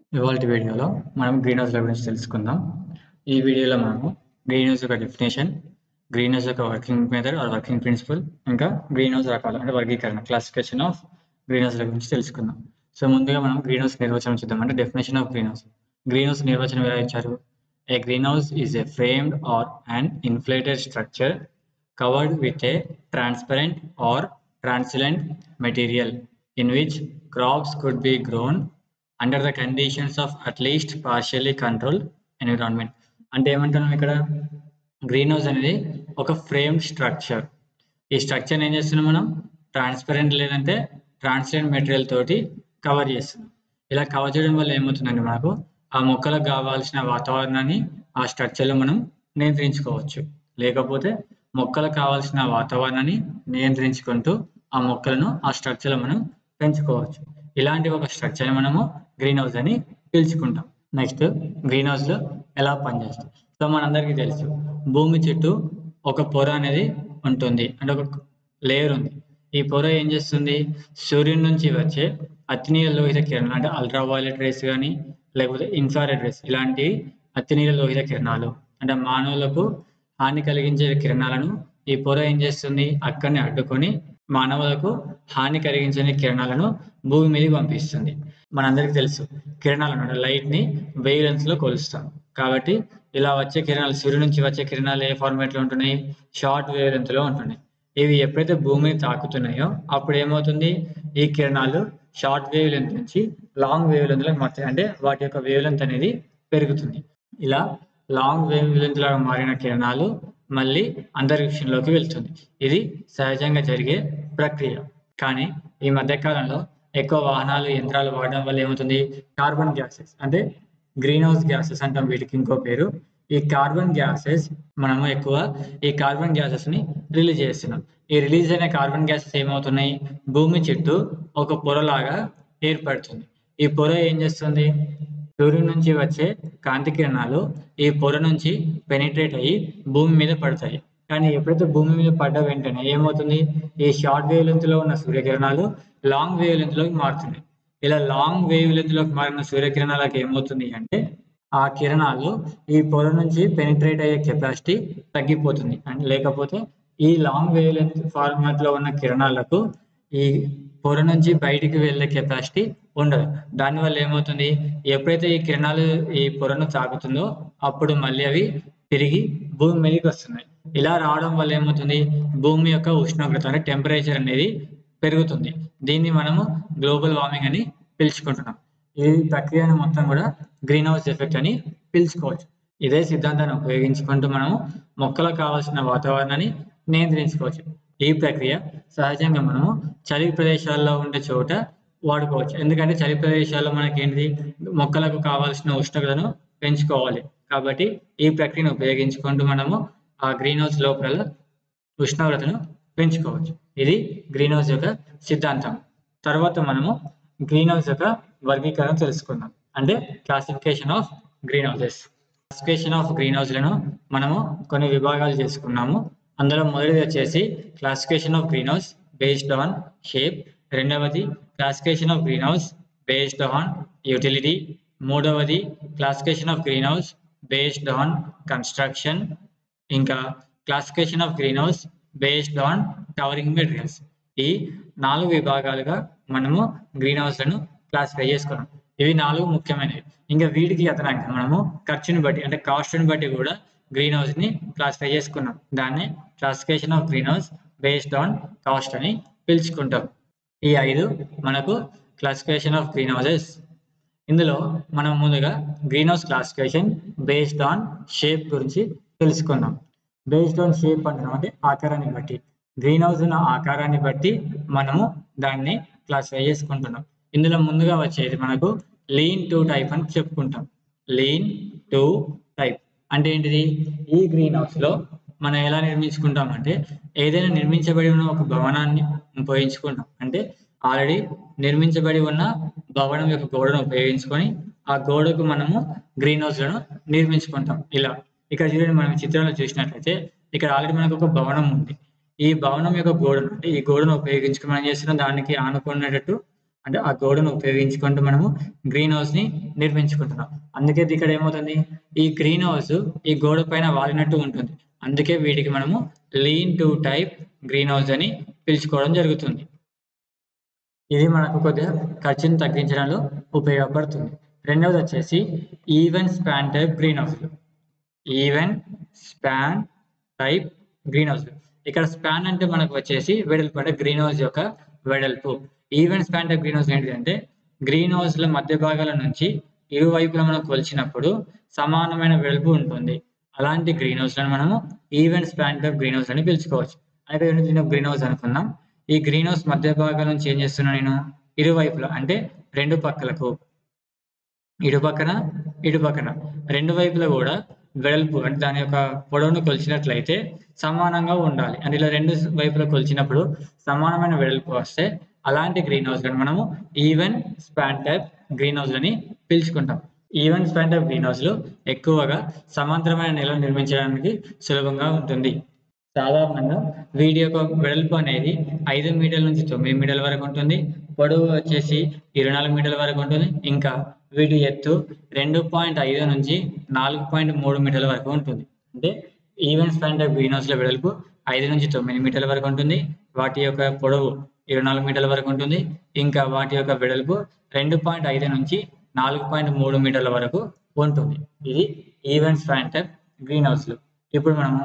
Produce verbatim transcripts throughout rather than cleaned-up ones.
ఇవాల్టి వీడియోలో మనం గ్రీన్ హౌస్‌ల గురించి తెలుసుకుందాం. ఈ వీడియోలో మనము గ్రీన్ హౌస్ యొక్క డెఫినిషన్, గ్రీన్ హౌస్ యొక్క working method or working principle, ఇంకా గ్రీన్ హౌస్ రకాలు అంటే వర్గీకరణ క్లాసిఫికేషన్ ఆఫ్ గ్రీన్ హౌస్‌ల గురించి తెలుసుకుందాం. సో ముందుగా మనం గ్రీన్ హౌస్ నిర్వచనం చూద్దాం. అంటే definition of green house. Green house నిర్వచనం ఎలా ఇచ్చారు? A green house is a framed or an inflated structure covered with a transparent or translucent material in which crops could be grown under the conditions of at least partially controlled environment. అంటే ఏమంటున్నాం ఇక్కడ, green house అనేది ఒక framed structure. ఈ structure ఏం చేస్తున్నాం మనం, transparent లేదంటే ట్రాన్స్పరెంట్ మెటీరియల్ తోటి కవర్ చేస్తున్నాం. ఇలా కవర్ చేయడం వల్ల ఏమవుతుందంటే మనకు ఆ మొక్కలకు కావాల్సిన వాతావరణాన్ని ఆ స్ట్రక్చర్లో మనం నియంత్రించుకోవచ్చు. లేకపోతే మొక్కలకు కావాల్సిన వాతావరణాన్ని నియంత్రించుకుంటూ ఆ మొక్కలను ఆ స్ట్రక్చర్లో మనం పెంచుకోవచ్చు. ఇలాంటి ఒక స్ట్రక్చర్ని మనము గ్రీన్ హౌస్ అని పిలుచుకుంటాం. నెక్స్ట్, గ్రీన్ హౌస్లో ఎలా పనిచేస్తుంది. సో మనందరికీ తెలుసు, భూమి చుట్టూ ఒక పొర అనేది ఉంటుంది, అంటే ఒక లేయర్ ఉంది. ఈ పొర ఏం చేస్తుంది, సూర్యుడి నుంచి వచ్చే అతినీల లోహిత కిరణాలు అంటే అల్ట్రా వైలెట్ రేస్ కానీ లేకపోతే ఇన్ఫ్రారెడ్ రేస్, ఇలాంటి అతినీల లోహిత కిరణాలు అంటే మానవులకు హాని కలిగించే కిరణాలను ఈ పొర ఏం చేస్తుంది, అక్కడనే అడ్డుకొని మానవులకు హాని కలిగించని కిరణాలను భూమి మీదకి పంపిస్తుంది. మనందరికీ తెలుసు, కిరణాలను లైట్ ని వేవ్ లెంగ్త్ లో కొలుస్తాం. కాబట్టి ఇలా వచ్చే కిరణాలు, సూర్యుడి నుంచి వచ్చే కిరణాలు ఏ ఫార్మేట్ లో ఉంటున్నాయి, షార్ట్ వేవ్ లెంగ్త్ లో ఉంటున్నాయి. ఇవి ఎప్పుడైతే భూమిని తాకుతున్నాయో అప్పుడు ఏమవుతుంది, ఈ కిరణాలు షార్ట్ వేవ్ లెంగ్త్ నుంచి లాంగ్ వేవ్ లెంగ్త్ లో మారుతాయి. అంటే వాటి యొక్క వేవ్ లెంగ్త్ అనేది పెరుగుతుంది. ఇలా లాంగ్ వేవ్ లెంగ్త్ లాగా మారిన కిరణాలు మళ్ళీ అంతరిక్షంలోకి వెళ్తుంది. ఇది సహజంగా జరిగే ప్రక్రియ. కానీ ఈ మధ్య కాలంలో ఎక్కువ వాహనాలు, యంత్రాలు వాడడం వల్ల ఏమవుతుంది, కార్బన్ గ్యాసెస్ అంటే గ్రీన్ హౌస్ గ్యాసెస్ అంటాం వీటికి ఇంకో పేరు. ఈ కార్బన్ గ్యాసెస్ మనము ఎక్కువ ఈ కార్బన్ గ్యాసెస్ ని రిలీజ్ చేస్తున్నాం. ఈ రిలీజ్ అయిన కార్బన్ గ్యాసెస్ ఏమవుతున్నాయి, భూమి చుట్టూ ఒక పొరలాగా ఏర్పడుతుంది. ఈ పొర ఏం చేస్తుంది, సూర్యుడి నుంచి వచ్చే కాంతి కిరణాలు ఈ పొర నుంచి పెనిట్రేట్ అయ్యి భూమి మీద పడతాయి. కానీ ఎప్పుడైతే భూమి మీద పడ్డ వెంటనే ఏమవుతుంది, ఈ షార్ట్ వేవ్ లెంత్ లో ఉన్న సూర్యకిరణాలు లాంగ్ వేవ్ లెంత్ లోకి మారుతున్నాయి. ఇలా లాంగ్ వేవ్ లెంత్ లోకి మారిన సూర్యకిరణాలకు ఏమవుతుంది అంటే, ఆ కిరణాలు ఈ పొర నుంచి పెనిట్రేట్ అయ్యే కెపాసిటీ తగ్గిపోతుంది. అండ్ లేకపోతే ఈ లాంగ్ వేవ్ లెంత్ ఫార్మాట్ లో ఉన్న కిరణాలకు ఈ పొర నుంచి బయటికి వెళ్ళే కెపాసిటీ ఉండదు. దానివల్ల ఏమవుతుంది, ఎప్పుడైతే ఈ కిరణాలు ఈ పొరను తాకుతుందో అప్పుడు మళ్ళీ అవి తిరిగి భూమి మీదకి వస్తున్నాయి. ఇలా రావడం వల్ల ఏమవుతుంది, భూమి యొక్క ఉష్ణోగ్రత అంటే టెంపరేచర్ అనేది పెరుగుతుంది. దీన్ని మనము గ్లోబల్ వార్మింగ్ అని పిలుచుకుంటున్నాం. ఈ ప్రక్రియను మొత్తం కూడా గ్రీన్ హౌస్ ఎఫెక్ట్ అని పిలుచుకోవచ్చు. ఇదే సిద్ధాంతాన్ని ఉపయోగించుకుంటూ మనము మొక్కలకు కావాల్సిన వాతావరణాన్ని నియంత్రించుకోవచ్చు. ఈ ప్రక్రియ సహజంగా మనము చలి ప్రదేశాల్లో ఉండే చోట వాడుకోవచ్చు. ఎందుకంటే చలి ప్రదేశాల్లో మనకి ఏంటి, మొక్కలకు కావాల్సిన ఉష్ణోగ్రతను పెంచుకోవాలి. కాబట్టి ఈ ప్రక్రియను ఉపయోగించుకుంటూ మనము ఆ గ్రీన్ హౌస్ లోపల ఉష్ణోగ్రతను పెంచుకోవచ్చు. ఇది గ్రీన్ హౌస్ యొక్క సిద్ధాంతం. తర్వాత మనము గ్రీన్ హౌస్ యొక్క వర్గీకరణ తెలుసుకుందాం, అంటే classification of green houses. Classification of green హౌస్లను మనము కొన్ని విభాగాలు చేసుకున్నాము. అందులో మొదటిది వచ్చేసి classification of green house based on shape. రెండవది classification of green house based on utility. మూడవది classification of green house based on construction. ఇంకా classification of green house based on covering materials. ఈ నాలుగు విభాగాలుగా మనము గ్రీన్ హౌస్లను క్లాసిఫై చేసుకున్నాం. ఇవి నాలుగు ముఖ్యమైనవి. ఇంకా వీటికి అదనంగా మనము ఖర్చుని బట్టి అంటే కాస్ట్ని బట్టి కూడా గ్రీన్ హౌస్ ని క్లాసిఫై చేసుకున్నాం. దాన్ని classification of green house based on cost అని పిలుచుకుంటాం. ఈ ఐదు మనకు క్లాసిఫికేషన్ ఆఫ్ గ్రీన్ హౌసెస్. ఇందులో మనం ముందుగా green house classification based on shape గురించి తెలుసుకుందాం. బేస్డ్ ఆన్ షేప్ అంటున్నాం అంటే ఆకారాన్ని బట్టి, గ్రీన్ హౌస్ ఉన్న ఆకారాన్ని బట్టి మనము దాన్ని క్లాసిఫై చేసుకుంటున్నాం. ఇందులో ముందుగా వచ్చేది మనకు లీన్ టు టైప్ అని చెప్పుకుంటాం. లీన్ టు టైప్ అంటే ఏంటిది, ఈ గ్రీన్ హౌస్ లో మనం ఎలా నిర్మించుకుంటాం అంటే, ఏదైనా నిర్మించబడి ఉన్న ఒక భవనాన్ని ఉపయోగించుకుంటాం. అంటే ఆల్రెడీ నిర్మించబడి ఉన్న భవనం యొక్క గోడను ఉపయోగించుకొని ఆ గోడకు మనము గ్రీన్ హౌస్ లను నిర్మించుకుంటాం. ఇలా ఇక్కడ చూడండి, మనం చిత్రంలో చూసినట్లయితే ఇక్కడ ఆల్రెడీ మనకు ఒక భవనం ఉంది. ఈ భవనం యొక్క గోడను అంటే ఈ గోడను ఉపయోగించుకుని మనం చేస్తున్నాం, దానికి ఆనుకునేటట్టు అంటే ఆ గోడను ఉపయోగించుకుంటూ మనము గ్రీన్ హౌస్ ని నిర్మించుకుంటున్నాం. అందుకే ఇక్కడ ఏమవుతుంది, ఈ గ్రీన్ హౌస్ ఈ గోడ పైన వాలినట్టు ఉంటుంది. అందుకే వీటికి మనము lean to type green house అని పిలుచుకోవడం జరుగుతుంది. ఇది మనకు కొద్దిగా ఖర్చును తగ్గించడంలో ఉపయోగపడుతుంది. రెండవది వచ్చేసి even span type green house. Even span type green house. ఇక్కడ స్పాన్ అంటే మనకు వచ్చేసి వెడల్పు, అంటే గ్రీన్ హౌస్ యొక్క వెడల్పు. Even span type green house ఏంటంటే గ్రీన్ హౌస్ లో మధ్య భాగాల నుంచి ఇరువైపులా మనం కొలిచినప్పుడు సమానమైన వెడల్పు ఉంటుంది. అలాంటి గ్రీన్ హౌస్ లను మనము even span type green house అని పిలుచుకోవచ్చు. అయితే నేను గ్రీన్ హౌస్ అనుకుందాం. ఈ గ్రీన్ హౌస్ మధ్య భాగాల నుంచి ఏం చేస్తున్నాను నేను, ఇరువైపులా అంటే రెండు పక్కలకు, ఇటు పక్కన ఇటు పక్కన రెండు వైపులా కూడా వెడల్పు అంటే దాని యొక్క పొడవును కొలిచినట్లయితే సమానంగా ఉండాలి. అంటే ఇలా రెండు వైపులా కొలిచినప్పుడు సమానమైన వెడల్పు వస్తే అలాంటి గ్రీన్ హౌస్ లను మనము even span type green house అని పిలుచుకుంటాం. Even span type green house లో ఎక్కువగా సమాంతరమైన నెలను నిర్మించడానికి సులభంగా ఉంటుంది. సాధారణంగా వీటి యొక్క వెడల్పు అనేది ఐదు మీటర్ల నుంచి తొమ్మిది మీటర్ల వరకు ఉంటుంది. పొడవు వచ్చేసి ఇరవై నాలుగు మీటర్ల వరకు ఉంటుంది. ఇంకా వీటి ఎత్తు రెండు పాయింట్ ఐదు నుంచి నాలుగు పాయింట్ మూడు మీటర్ల వరకు ఉంటుంది. అంటే even span type green house లో వెడల్పు ఐదు నుంచి తొమ్మిది మీటర్ల వరకు ఉంటుంది. వాటి యొక్క పొడవు ఇరవై నాలుగు మీటర్ల వరకు ఉంటుంది. ఇంకా వాటి యొక్క వెడల్పు రెండు పాయింట్ ఐదు నుంచి నాలుగు పాయింట్ మూడు మీటర్ల వరకు ఉంటుంది. ఇది even span type green house లో. ఇప్పుడు మనము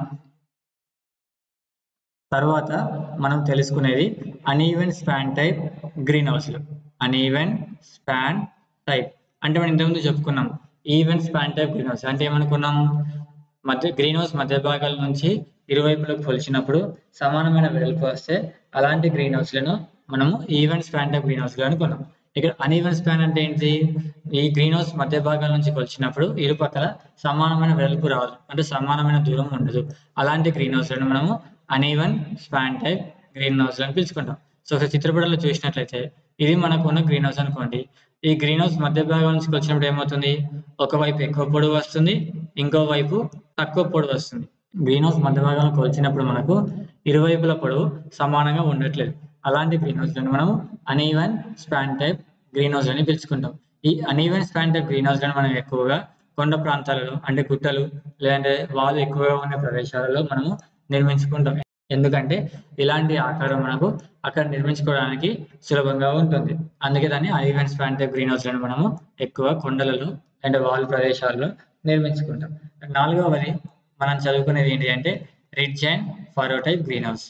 తర్వాత మనం తెలుసుకునేది అన్ఈవెన్ స్పాన్ టైప్ గ్రీన్ హౌస్లు. అన్ఈవెన్ స్పాన్ టైప్ అంటే మనం ఇంతకుముందు చెప్పుకున్నాం. Even span type green house అంటే ఏమనుకున్నాం, మధ్య గ్రీన్ హౌస్ మధ్య భాగాల నుంచి ఇరువైపులకు కొలిచినప్పుడు సమానమైన వెడల్పు వస్తే అలాంటి గ్రీన్ హౌస్లను మనము ఈవెన్ స్పాన్ టైప్ గ్రీన్ హౌస్లు అనుకున్నాం. ఇక్కడ అన్ఈవెన్ స్పాన్ అంటే ఏంటి, ఈ గ్రీన్ హౌస్ మధ్య భాగాల నుంచి కొలిచినప్పుడు ఇరుపక్కల సమానమైన వెడల్పు రాదు, అంటే సమానమైన దూరం ఉండదు. అలాంటి గ్రీన్ హౌస్లను మనము uneven span type green house అని పిలుచుకుంటాం. సో ఒక చిత్రపటంలో చూసినట్లయితే ఇది మనకు ఉన్న గ్రీన్ హౌస్ అనుకోండి. ఈ గ్రీన్ హౌస్ మధ్య భాగం నుంచి వచ్చినప్పుడు ఏమవుతుంది, ఒకవైపు ఎక్కువ పొడవు వస్తుంది, ఇంకో వైపు తక్కువ పొడవు వస్తుంది. గ్రీన్ హౌస్ మధ్య భాగంలో కొలిచినప్పుడు మనకు ఇరువైపుల పొడవు సమానంగా ఉండట్లేదు. అలాంటి గ్రీన్ హౌస్ లను మనము uneven span type green house అని పిలుచుకుంటాం. ఈ uneven span type green house లను మనం ఎక్కువగా కొండ ప్రాంతాలలో, అంటే గుట్టలు లేదంటే వాళ్ళు ఎక్కువగా ఉన్న ప్రదేశాలలో మనము నిర్మించుకుంటాం. ఎందుకంటే ఇలాంటి ఆకారం మనకు అక్కడ నిర్మించుకోవడానికి సులభంగా ఉంటుంది. అందుకే దాన్ని uneven span type green house లను మనము ఎక్కువ కొండలలో అంటే వాల్ ప్రదేశాల్లో నిర్మించుకుంటాం. నాలుగవది మనం చదువుకునేది ఏంటి అంటే ridge and furrow type green house.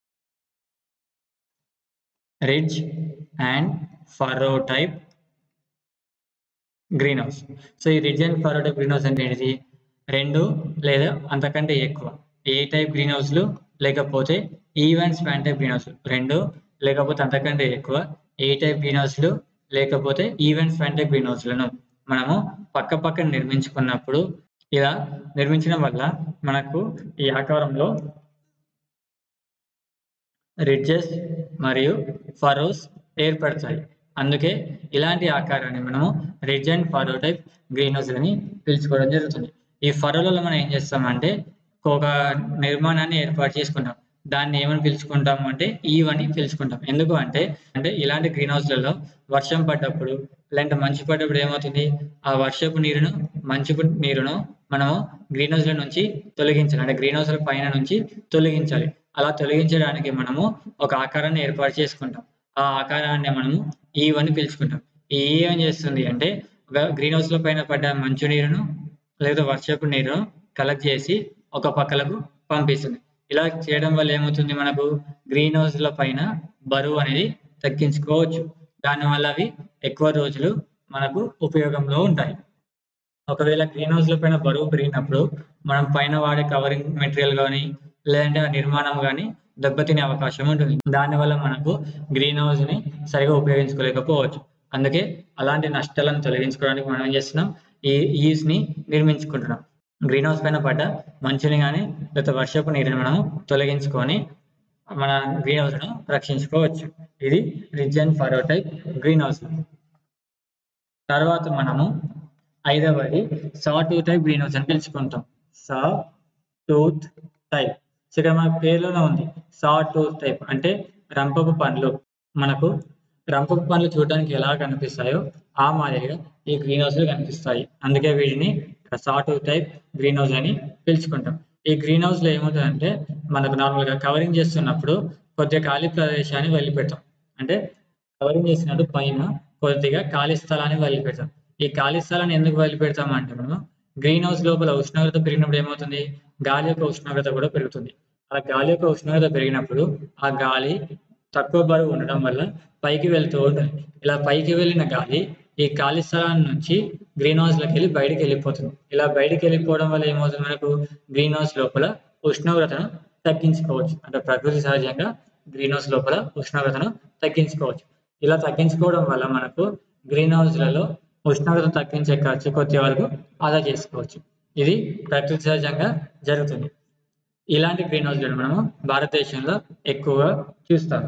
Ridge and furrow type green house. So ఈ ridge and furrow type green house అంటే ఏంటిది, రెండు లేదా అంతకంటే ఎక్కువ ఏ టైప్ గ్రీన్ హౌస్లు లేకపోతే even span type green house, రెండు లేకపోతే అంతకంటే ఎక్కువ ఏ టైప్ గ్రీన్ హౌస్లు లేకపోతే ఈవెన్ స్పాన్ టైప్ గ్రీన్ హౌస్లను మనము పక్క పక్కన నిర్మించుకున్నప్పుడు ఇలా నిర్మించడం వల్ల మనకు ఈ ఆకారంలో రిడ్జెస్ మరియు ఫరోస్ ఏర్పడతాయి. అందుకే ఇలాంటి ఆకారాన్ని మనము ridge and furrow type green house అని పిలుచుకోవడం జరుగుతుంది. ఈ ఫరోలలో మనం ఏం చేస్తామంటే ఒక నిర్మాణాన్ని ఏర్పాటు చేసుకుంటాం. దాన్ని ఏమని పిలుచుకుంటాము అంటే ఈవ్ అని పిలుచుకుంటాం. ఎందుకు అంటే అంటే ఇలాంటి గ్రీన్ హౌస్లలో వర్షం పడ్డప్పుడు లేదంటే మంచు పడ్డప్పుడు ఏమవుతుంది, ఆ వర్షపు నీరును మంచు నీరును మనము గ్రీన్ హౌస్ల నుంచి తొలగించాలి, అంటే గ్రీన్ హౌస్ల పైన నుంచి తొలగించాలి. అలా తొలగించడానికి మనము ఒక ఆకారాన్ని ఏర్పాటు చేసుకుంటాం. ఆ ఆకారాన్ని మనము ఈవ్ అని పిలుచుకుంటాం. ఈ ఈవ్ ఏం చేస్తుంది అంటే గ్రీన్ హౌస్ల పైన పడ్డ మంచు నీరును లేదా వర్షపు నీరును కలెక్ట్ చేసి ఒక పక్కలకు పంపిస్తుంది. ఇలా చేయడం వల్ల ఏమవుతుంది, మనకు గ్రీన్ హౌస్ల పైన బరువు అనేది తగ్గించుకోవచ్చు. దానివల్ల అవి ఎక్కువ రోజులు మనకు ఉపయోగంలో ఉంటాయి. ఒకవేళ గ్రీన్ హౌస్ల పైన బరువు పెరిగినప్పుడు మనం పైన వాడే కవరింగ్ మెటీరియల్ కానీ లేదంటే ఆ నిర్మాణం కానీ దెబ్బతినే అవకాశం ఉంటుంది. దానివల్ల మనకు గ్రీన్ హౌస్ ని సరిగా ఉపయోగించుకోలేకపోవచ్చు. అందుకే అలాంటి నష్టాలను తొలగించుకోవడానికి మనం ఏం చేస్తున్నాం, ఈ ఈవ్స్ ని నిర్మించుకుంటున్నాం. గ్రీన్ హౌస్ పైన పడ్డ మంచుని కానీ లేదా వర్షపు నీరుని మనం తొలగించుకొని మన గ్రీన్ హౌస్ ను రక్షించుకోవచ్చు. ఇది ridge and furrow type green house. తర్వాత మనము ఐదవది saw tooth type green house అని పిలుచుకుంటాం. సా టూత్ టైప్. ఇక్కడ మన పేర్లోనే ఉంది సా టూత్ టైప్ అంటే రంపపు పండ్లు. మనకు రంపపు పండ్లు చూడడానికి ఎలా కనిపిస్తాయో ఆ మాదిరిగా ఈ గ్రీన్ హౌస్లు కనిపిస్తాయి. అందుకే వీటిని సాటూ టైప్ గ్రీన్ హౌస్ అని పిలుచుకుంటాం. ఈ గ్రీన్ హౌస్లో ఏమవుతుందంటే మనకు నార్మల్గా కవరింగ్ చేస్తున్నప్పుడు కొద్దిగా ఖాళీ ప్రదేశాన్ని వదిలిపెడతాం. అంటే కవరింగ్ చేసినప్పుడు పైన కొద్దిగా ఖాళీ స్థలాన్ని వదిలిపెడతాం. ఈ ఖాళీ స్థలాన్ని ఎందుకు వదిలిపెడతాం అంటే మనం గ్రీన్ హౌస్ లోపల ఉష్ణోగ్రత పెరిగినప్పుడు ఏమవుతుంది, గాలి యొక్క ఉష్ణోగ్రత కూడా పెరుగుతుంది. ఆ గాలి యొక్క ఉష్ణోగ్రత పెరిగినప్పుడు ఆ గాలి తక్కువ బరువు ఉండడం వల్ల పైకి వెళ్తూ ఉంటుంది. ఇలా పైకి వెళ్ళిన గాలి ఈ ఖాళీ స్థలం నుంచి గ్రీన్ హౌస్ లోకి వెళ్ళి బయటికి వెళ్ళిపోతుంది. ఇలా బయటికి వెళ్ళిపోవడం వల్ల ఏమవుతుంది, మనకు గ్రీన్ హౌస్ లోపల ఉష్ణోగ్రతను తగ్గించుకోవచ్చు. అంటే ప్రకృతి సహజంగా గ్రీన్ హౌస్ లోపల ఉష్ణోగ్రతను తగ్గించుకోవచ్చు. ఇలా తగ్గించుకోవడం వల్ల మనకు గ్రీన్ హౌస్లలో ఉష్ణోగ్రత తగ్గించే ఖర్చు కొద్ది వరకు ఆదా చేసుకోవచ్చు. ఇది ప్రకృతి సహజంగా జరుగుతుంది. ఇలాంటి గ్రీన్ హౌస్లను మనము భారతదేశంలో ఎక్కువగా చూస్తాము.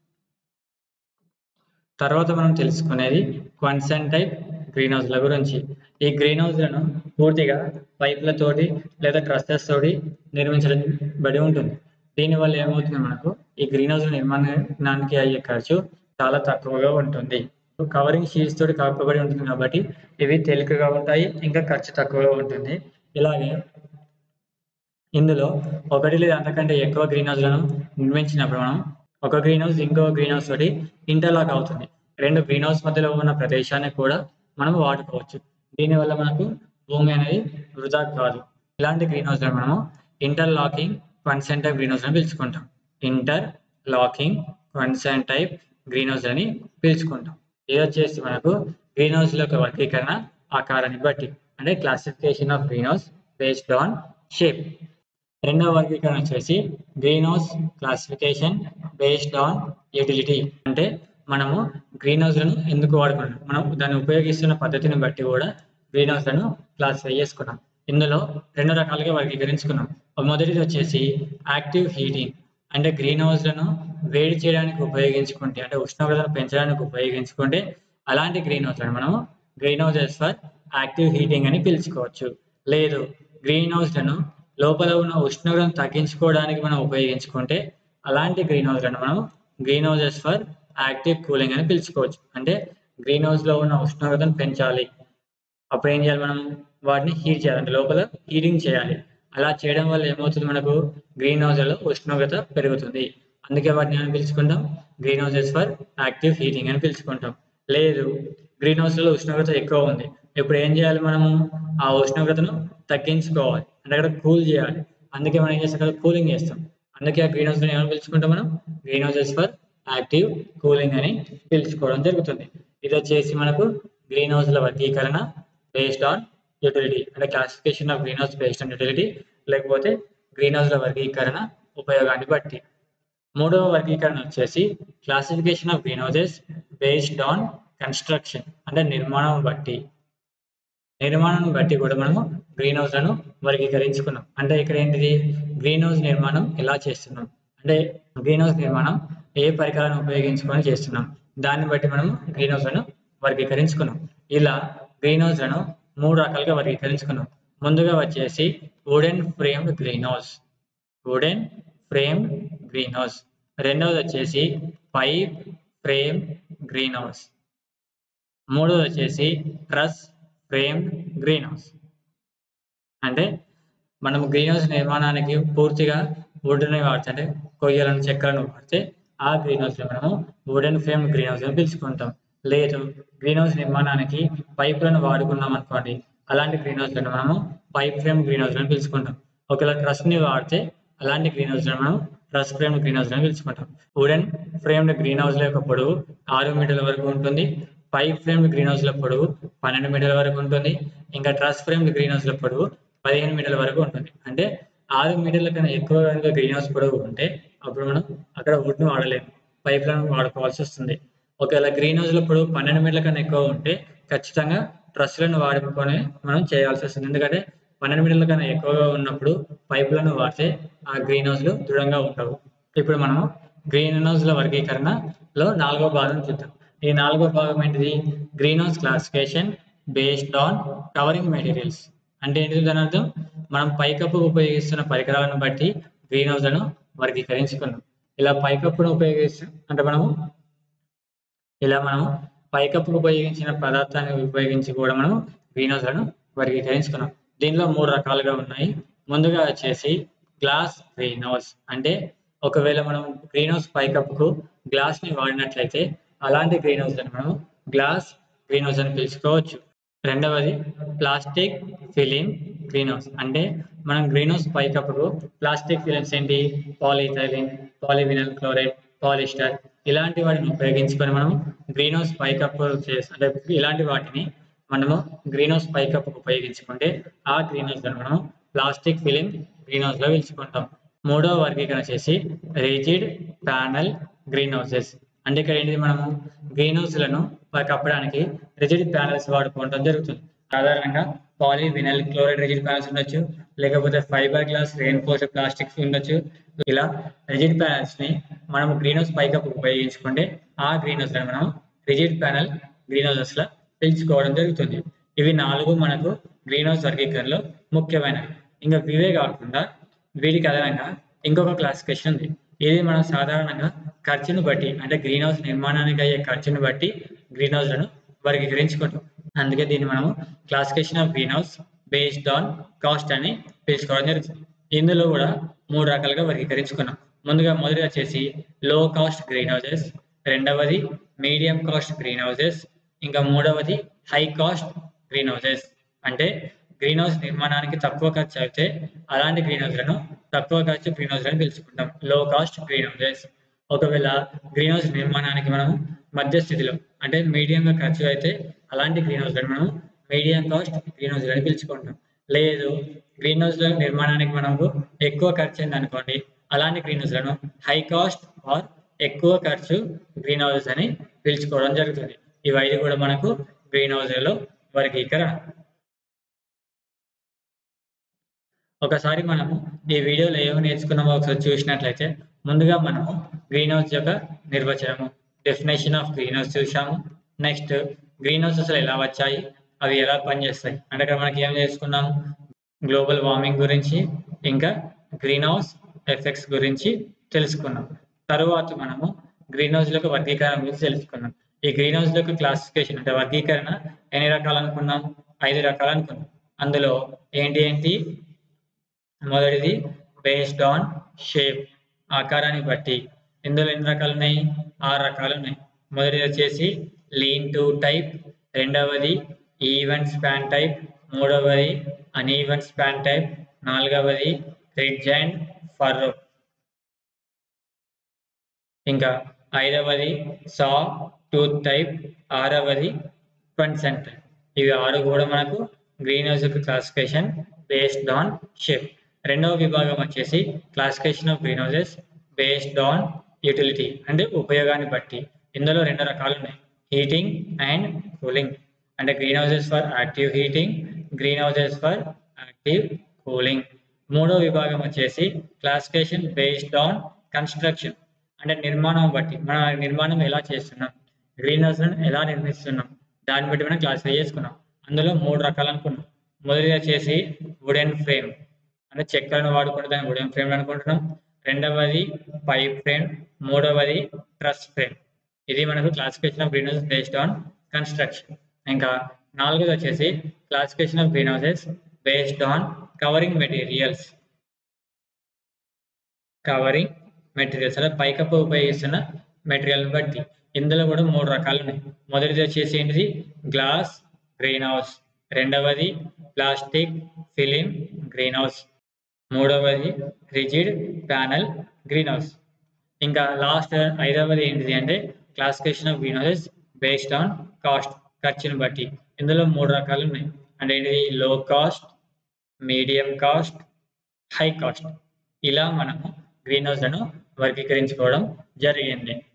తర్వాత మనం తెలుసుకునేది క్వన్సన్ టైప్ గ్రీన్ హౌస్ల గురించి. ఈ గ్రీన్ హౌస్లను పూర్తిగా పైపులతోటి లేదా ట్రస్సెస్ తోటి నిర్మించబడి ఉంటుంది. దీనివల్ల ఏమవుతుంది, మనకు ఈ గ్రీన్ హౌస్ నిర్మాణానికి అయ్యే ఖర్చు చాలా తక్కువగా ఉంటుంది. కవరింగ్ షీట్స్ తోటి కప్పబడి ఉంటుంది కాబట్టి ఇవి తేలికగా ఉంటాయి, ఇంకా ఖర్చు తక్కువగా ఉంటుంది. ఇలాగే ఇందులో ఒకటి లేదా అంతకంటే ఎక్కువ గ్రీన్ హౌస్లను నిర్మించినప్పుడు మనం ఒక గ్రీన్ హౌస్ ఇంకో గ్రీన్ హౌస్ తోటి ఇంటర్లాక్ అవుతుంది. రెండు గ్రీన్ హౌస్ మధ్యలో ఉన్న ప్రదేశాన్ని కూడా మనం వాడుకోవచ్చు. దీనివల్ల మనకు భూమి అనేది వృధా కాదు. ఇలాంటి గ్రీన్ హౌస్ మనము interlocking quonset type green house అని పిలుచుకుంటాం. Interlocking quonset type green house అని పిలుచుకుంటాం. ఇది వచ్చేసి మనకు గ్రీన్ హౌస్ యొక్క వర్గీకరణ ఆకారాన్ని బట్టి, అంటే classification of green house based on shape. రెండవ వర్గీకరణ వచ్చేసి green house classification based on utility. అంటే మనము గ్రీన్ హౌస్లను ఎందుకు వాడుకున్నాం, మనం దాన్ని ఉపయోగిస్తున్న పద్ధతిని బట్టి కూడా గ్రీన్ హౌస్లను క్లాసిఫై చేసుకున్నాం. ఇందులో రెండు రకాలుగా వర్గీకరించుకున్నాం. మొదటిది వచ్చేసి యాక్టివ్ హీటింగ్, అంటే గ్రీన్ హౌస్లను వేడి చేయడానికి ఉపయోగించుకుంటే, అంటే ఉష్ణోగ్రతను పెంచడానికి ఉపయోగించుకుంటే అలాంటి గ్రీన్ హౌస్లను మనము green houses for active heating అని పిలుచుకోవచ్చు. లేదు గ్రీన్ హౌస్లను లోపల ఉన్న ఉష్ణోగ్రతను తగ్గించుకోవడానికి మనం ఉపయోగించుకుంటే అలాంటి గ్రీన్ హౌస్లను మనం green houses for active cooling అని పిలుచుకోవచ్చు. అంటే గ్రీన్ హౌస్ లో ఉన్న ఉష్ణోగ్రతను పెంచాలి, అప్పుడు ఏం చేయాలి, మనం వాటిని హీట్ చేయాలి, అంటే లోపల హీటింగ్ చేయాలి. అలా చేయడం వల్ల ఏమవుతుంది, మనకు గ్రీన్ హౌస్లలో ఉష్ణోగ్రత పెరుగుతుంది. అందుకే వాటిని అని పిలుచుకుంటాం green houses for active heating అని పిలుచుకుంటాం. లేదు గ్రీన్ హౌస్లలో ఉష్ణోగ్రత ఎక్కువ ఉంది, ఇప్పుడు ఏం చేయాలి, మనము ఆ ఉష్ణోగ్రతను తగ్గించుకోవాలి, అంటే అక్కడ కూల్ చేయాలి. అందుకే మనం ఏం చేస్తాం, అక్కడ కూలింగ్ చేస్తాం. అందుకే ఆ గ్రీన్ హౌస్ ఏమని పిలుచుకుంటాం, మనం green houses for active cooling అని పిలుచుకోవడం జరుగుతుంది. ఇది వచ్చేసి మనకు గ్రీన్ హౌస్ల వర్గీకరణ బేస్డ్ ఆన్ యూటిలిటీ, అంటే classification of green house based on utility, లేకపోతే గ్రీన్ హౌస్ల వర్గీకరణ ఉపయోగాన్ని బట్టి. మూడవ వర్గీకరణ వచ్చేసి classification of green houses based on construction, అంటే నిర్మాణం బట్టి. నిర్మాణాన్ని బట్టి కూడా మనము గ్రీన్ హౌస్లను వర్గీకరించుకున్నాం. అంటే ఇక్కడ ఏంటిది, గ్రీన్ హౌస్ నిర్మాణం ఎలా చేస్తున్నాం, అంటే గ్రీన్ హౌస్ నిర్మాణం ఏ పరికరాలను ఉపయోగించుకొని చేస్తున్నాం, దాన్ని బట్టి మనం గ్రీన్ హౌస్లను వర్గీకరించుకున్నాం. ఇలా గ్రీన్ హౌస్లను మూడు రకాలుగా వర్గీకరించుకున్నాం. ముందుగా వచ్చేసి wooden framed green house, wooden framed green house. రెండవది వచ్చేసి పైప్ ఫ్రేమ్ గ్రీన్ హౌస్. మూడవది వచ్చేసి ట్రస్ ఫ్రేమ్డ్ గ్రీన్ హౌస్. అంటే మనం గ్రీన్ హౌస్ నిర్మాణానికి పూర్తిగా వుడ్ని వాడితే, అంటే కొయ్యలను చెక్కలను వాడితే ఆ గ్రీన్ హౌస్ మనము వుడెన్ ఫ్రేమ్ గ్రీన్ హౌస్ అని పిలుచుకుంటాం. లేదు గ్రీన్ హౌస్ నిర్మాణానికి పైపులను వాడుకున్నాం అనుకోండి, అలాంటి గ్రీన్ హౌస్ మనము పైప్ ఫ్రేమ్ గ్రీన్ హౌస్ అని పిలుచుకుంటాం. ఒకవేళ ట్రస్ ని వాడితే అలాంటి గ్రీన్ హౌస్ మనం ట్రస్ ఫ్రేమ్ గ్రీన్ హౌస్ అని పిలుచుకుంటాం. వుడెన్ ఫ్రేమ్డ్ గ్రీన్ హౌస్ యొక్క పొడవు ఆరు మీటర్ల వరకు ఉంటుంది. పైప్ ఫ్రేమ్డ్ గ్రీన్ హౌస్ లో పొడవు పన్నెండు మీటర్ల వరకు ఉంటుంది. ఇంకా ట్రస్ ఫ్రేమ్డ్ గ్రీన్ హౌస్ లో పొడవు పదిహేను మీటర్ల వరకు ఉంటుంది. అంటే ఆరు మీటర్ల కన్నా ఎక్కువ కనుక గ్రీన్ హౌస్ పొడవు ఉంటే అప్పుడు మనం అక్కడ వుడ్ ను వాడలేము, పైప్లను వాడుకోవాల్సి వస్తుంది. ఒకవేళ గ్రీన్ హౌస్ లో పొడవు పన్నెండు మీటర్ల కన్నా ఎక్కువ ఉంటే ఖచ్చితంగా ట్రస్లను వాడుకొని మనం చేయాల్సి వస్తుంది. ఎందుకంటే పన్నెండు మీటర్ల కన్నా ఎక్కువగా ఉన్నప్పుడు పైపులను వాడితే ఆ గ్రీన్ హౌస్లు దృఢంగా ఉండవు. ఇప్పుడు మనము గ్రీన్ హౌస్ల వర్గీకరణలో నాలుగో భాగం చూద్దాం. ఈ నాలుగో భాగం ఏంటిది, green house classification based on covering materials. అంటే ఏంటిది, దాని అర్థం మనం పైకప్పు ఉపయోగిస్తున్న పరికరాలను బట్టి గ్రీన్ హౌస్లను వర్గీకరించుకున్నాం. ఇలా పైకప్పును ఉపయోగిస్తూ, అంటే మనము ఇలా మనం పైకప్పుకు ఉపయోగించిన పదార్థాన్ని ఉపయోగించి కూడా మనం గ్రీన్ హౌస్లను వర్గీకరించుకున్నాం. దీనిలో మూడు రకాలుగా ఉన్నాయి. ముందుగా వచ్చేసి గ్లాస్ గ్రీన్ హౌస్. అంటే ఒకవేళ మనం గ్రీన్ హౌస్ పైకప్పుకు గ్లాస్ ని వాడినట్లయితే అలాంటి గ్రీన్ హౌస్లను మనం గ్లాస్ గ్రీన్ హౌస్ అని పిలుచుకోవచ్చు. రెండవది ప్లాస్టిక్ ఫిలిం గ్రీన్ హౌస్. అంటే మనం గ్రీన్ హౌస్ పైకప్పుకు ప్లాస్టిక్ ఫిలిమ్స్ ఏంటి, పాలీథైలిన్, పాలీవినల్ క్లోరైడ్, పాలిస్టర్ ఇలాంటి వాటిని ఉపయోగించుకొని మనం గ్రీన్ హౌస్ పైకప్పు చేసి అంటే ఇలాంటి వాటిని మనము గ్రీన్ హౌస్ పైకప్పుకు ఉపయోగించుకుంటే ఆ గ్రీన్ హౌస్ మనం ప్లాస్టిక్ ఫిలిం గ్రీన్ హౌస్ లో పిలుచుకుంటాం. మూడవ వర్గీకరణ చేసి రిజిడ్ ప్యానల్ గ్రీన్ హౌసెస్. అంటే ఇక్కడ ఏంటి, మనము గ్రీన్ హౌస్లను కప్పడానికి రిజిడ్ ప్యానల్స్ వాడుకోవడం జరుగుతుంది. సాధారణంగా పాలీవినల్ క్లోరైడ్ రిజిడ్ ప్యానల్స్ ఉండొచ్చు, లేకపోతే ఫైబర్ గ్లాస్ రెయిన్ఫోర్స్డ్ ప్లాస్టిక్స్ ఉండొచ్చు. ఇలా రిజిడ్ ప్యానల్స్ ని మనం గ్రీన్ హౌస్ పైకప్పు ఉపయోగించుకుంటే ఆ గ్రీన్ హౌస్ లను మనం రిజిడ్ ప్యానల్ గ్రీన్ హౌసెస్ లా పిలుచుకోవడం జరుగుతుంది. ఇవి నాలుగు మనకు గ్రీన్ హౌస్ వర్గీకరణలో ముఖ్యమైనవి. ఇంకా ఇవే కాకుండా వీటికి అదనంగా ఇంకొక క్లాసిఫికేషన్ ఉంది. ఇది మనం సాధారణంగా ఖర్చును బట్టి అంటే గ్రీన్ హౌస్ నిర్మాణానికి అయ్యే ఖర్చును బట్టి గ్రీన్ హౌస్ లను వర్గీకరించుకుంటాం. అందుకే దీన్ని మనము classification of green house based on cost అని పిలుచుకోవడం జరుగుతుంది. ఇందులో కూడా మూడు రకాలుగా వర్గీకరించుకున్నాం. ముందుగా మొదటి వచ్చేసి లో కాస్ట్ గ్రీన్ హౌసెస్, రెండవది మీడియం కాస్ట్ గ్రీన్ హౌసెస్, ఇంకా మూడవది హై కాస్ట్ గ్రీన్ హౌసెస్. అంటే గ్రీన్ హౌస్ నిర్మాణానికి తక్కువ ఖర్చు అయితే అలాంటి గ్రీన్ హౌస్లను తక్కువ ఖర్చు గ్రీన్ హౌస్ అని పిలుచుకుంటాం, లో కాస్ట్ గ్రీన్ హౌసెస్. ఒకవేళ గ్రీన్ హౌస్ నిర్మాణానికి మనం మధ్య స్థితిలో అంటే మీడియంగా ఖర్చు అయితే అలాంటి గ్రీన్ హౌస్లను మనం మీడియం కాస్ట్ గ్రీన్ హౌస్ అని పిలుచుకుంటాం. లేదు గ్రీన్ హౌస్ నిర్మాణానికి మనకు ఎక్కువ ఖర్చు అయింది అనుకోండి, అలాంటి గ్రీన్ హౌస్లను హై కాస్ట్ ఆర్ ఎక్కువ ఖర్చు గ్రీన్ హౌసెస్ అని పిలుచుకోవడం జరుగుతుంది. ఇవి ఐదు కూడా మనకు గ్రీన్ హౌస్లలో వర్గీకరణ. ఒకసారి మనము ఈ వీడియోలో ఏమి నేర్చుకున్నామో ఒకసారి చూసినట్లయితే, ముందుగా మనము గ్రీన్ హౌస్ యొక్క నిర్వచనము, డెఫినేషన్ ఆఫ్ గ్రీన్ హౌస్ చూసాము. నెక్స్ట్ గ్రీన్ హౌసెస్ ఎలా వచ్చాయి, అవి ఎలా పనిచేస్తాయి అంటే అక్కడ మనకి ఏం నేర్చుకున్నాము, గ్లోబల్ వార్మింగ్ గురించి ఇంకా గ్రీన్ హౌస్ ఎఫెక్ట్స్ గురించి తెలుసుకున్నాం. తరువాత మనము గ్రీన్ హౌస్ యొక్క వర్గీకరణ గురించి తెలుసుకున్నాం. ఈ గ్రీన్ హౌస్ యొక్క క్లాసిఫికేషన్ అంటే వర్గీకరణ ఎన్ని రకాలు అనుకున్నాం, ఐదు రకాలు అనుకున్నాం. అందులో ఏంటి ఏంటి మొదటిది బేస్డ్ ఆన్ షేప్, ఆకారాన్ని బట్టి. ఇందులో ఎన్ని రకాలు ఉన్నాయి, ఆరు రకాలు ఉన్నాయి. మొదటిది వచ్చేసి లీన్ టు టైప్, రెండవది ఈవెన్ స్పాన్ టైప్, మూడవది అన్ఈవెన్ స్పాన్ టైప్, నాలుగవది రిడ్జ్ అండ్ ఫర్రో, ఇంకా ఐదవది సా టూత్ టైప్, ఆరవది ట్వంసెంట్ టైప్. ఇవి ఆరు కూడా మనకు గ్రీన్ హౌస్ యొక్క క్లాసిఫికేషన్ బేస్డ్ ఆన్ షేప్. రెండవ విభాగం వచ్చేసి classification of green houses based on utility అంటే ఉపయోగాన్ని బట్టి. ఇందులో రెండు రకాలు ఉన్నాయి, హీటింగ్ అండ్ కూలింగ్. అంటే green houses for active heating, green houses for active cooling. మూడో విభాగం వచ్చేసి క్లాసిఫికేషన్ బేస్డ్ ఆన్ కన్స్ట్రక్షన్ అంటే నిర్మాణం బట్టి, మన నిర్మాణం ఎలా చేస్తున్నాం, గ్రీన్ హౌస్ ఎలా నిర్మిస్తున్నాం దాన్ని బట్టి మనం క్లాసిఫై చేసుకున్నాం. అందులో మూడు రకాలు అనుకున్నాం. మొదటిది వచ్చేసి వుడెన్ ఫ్రేమ్ అంటే చెక్కలను వాడుకుంటే దాన్ని వుడెన్ ఫ్రేమ్ అనుకుంటున్నాం. రెండవది పైప్ ఫ్రేమ్, మూడవది ట్రస్ ఫ్రేమ్. ఇది మనకు classification of green houses based on construction. ఇంకా నాలుగోది వచ్చేసి classification of green houses based on covering materials. Covering materials అంటే పైకప్పు ఉపయోగిస్తున్న మెటీరియల్ బట్టి. ఇందులో కూడా మూడు రకాలు ఉన్నాయి. మొదటిది వచ్చేసి ఏంటిది గ్లాస్ గ్రీన్ హౌస్, రెండవది ప్లాస్టిక్ ఫిలిం గ్రీన్ హౌస్, మూడవది రిజిడ్ ప్యానల్ గ్రీన్ హౌస్. ఇంకా లాస్ట్ ఐదవది ఏంటిది అంటే classification of green houses based on cost ఖర్చును బట్టి. ఇందులో మూడు రకాలు ఉన్నాయి. అంటే ఏంటిది low cost, medium cost, high cost. ఇలా మనము గ్రీన్ హౌస్లను వర్గీకరించుకోవడం జరిగింది.